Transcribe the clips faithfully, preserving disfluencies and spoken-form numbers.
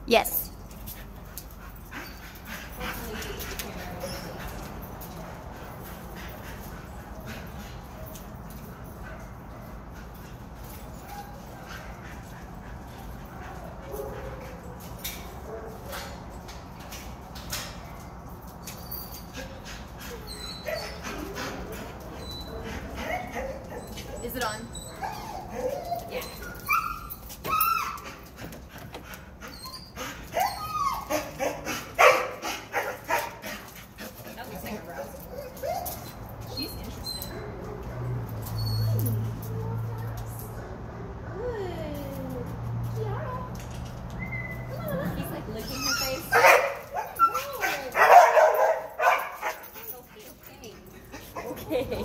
Yes. Is it on? Yeah. That looks like a rose. She's interesting. Good. Yeah. Come on. He's like licking her face. Okay. Okay.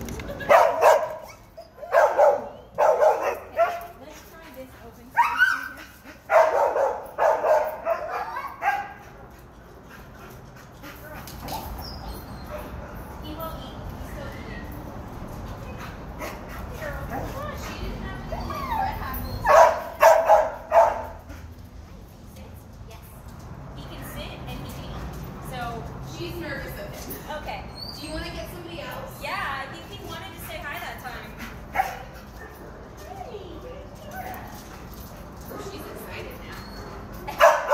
She's nervous of him. Okay. Do you want to get somebody else? Yeah, I think he wanted to say hi that time. Oh, she's excited now.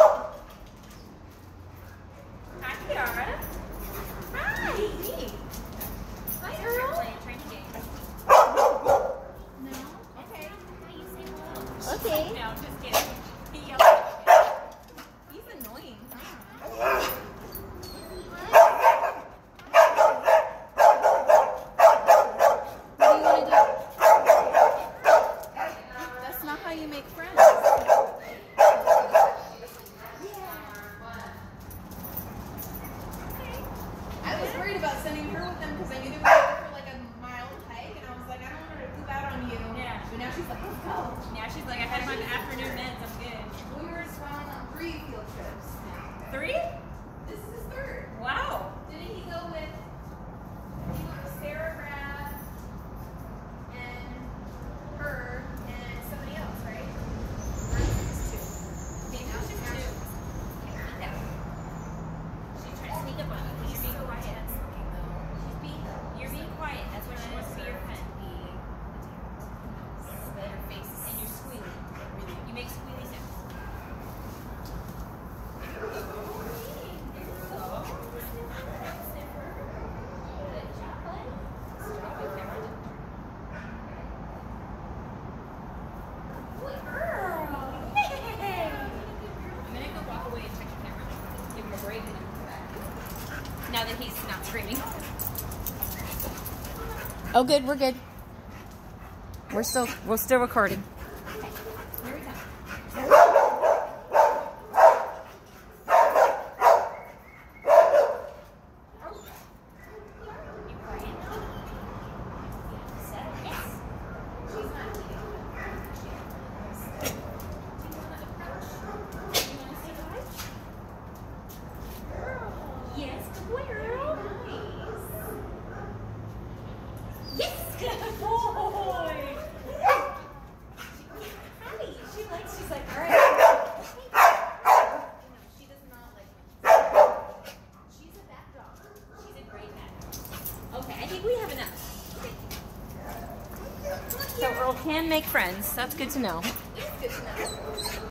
Hi, Kiara. Hi. Hi, Earl. Playing training games. No? Okay. How you say hello? Okay. No, just kidding. He yelled at me. He's annoying. How you make friends. I was worried about sending her with them because I knew they were going for like a mile hike, and I was like, I don't want her to poop out on you. Yeah. But now she's like, let's go. Now she's like, I had my afternoon meds. I'm good. We were going on three field trips now. Three? This is his third. Wow. Didn't he go with? He went with Sarah, Brad, and her, and somebody else, right? Now that he's not screaming. Oh, good. We're good. We're still we're still recording. Here we come. Yes, good boy, girl. Yes, good boy. Hi. She likes. She's like, all right. She does not like. She's a bad dog. She's a great cat. Okay, I think we have enough. So Earl can make friends. That's good to know. It's good to know.